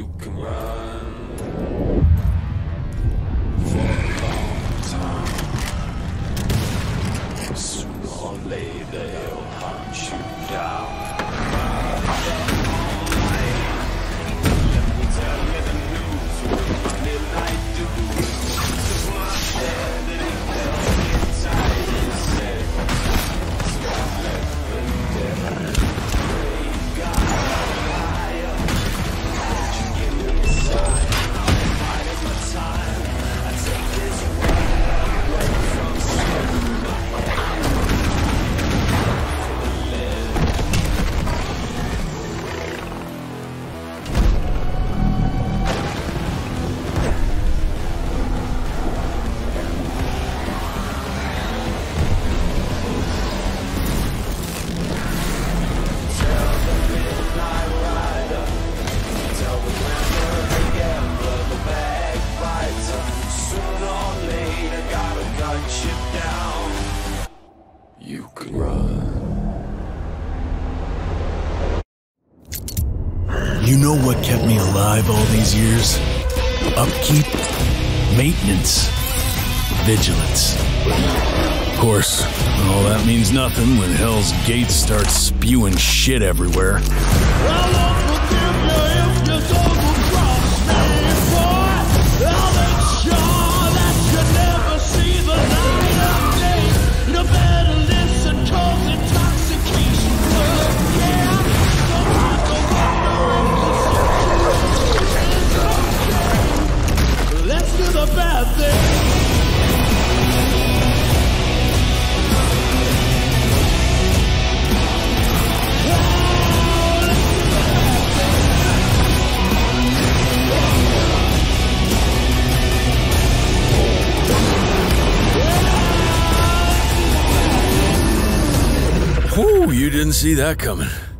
You can run for a long time. Sooner or later they'll hunt you down. Let me tell you the news with my midnight dude. Just when I said that he felt me tight, he said, stop letting them pray God. You can run. You know what kept me alive all these years? Upkeep, maintenance, vigilance. Of course, all that means nothing when Hell's Gate starts spewing shit everywhere. Whew, you didn't see that coming.